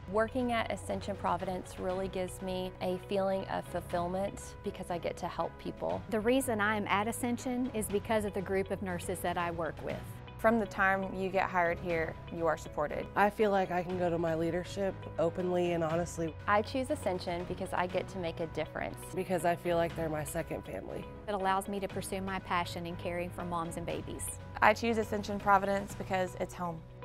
Working at Ascension Providence really gives me a feeling of fulfillment because I get to help people. The reason I am at Ascension is because of the group of nurses that I work with. From the time you get hired here, you are supported. I feel like I can go to my leadership openly and honestly. I choose Ascension because I get to make a difference. Because I feel like they're my second family. It allows me to pursue my passion in caring for moms and babies. I choose Ascension Providence because it's home.